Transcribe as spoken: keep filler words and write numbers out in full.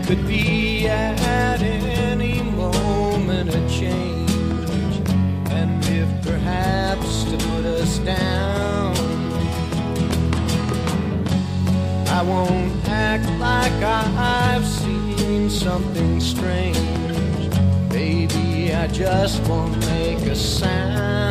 could be at any moment a change, and if perhaps to put us down, I won't act like I've seen something strange. Baby, I just won't make a sound.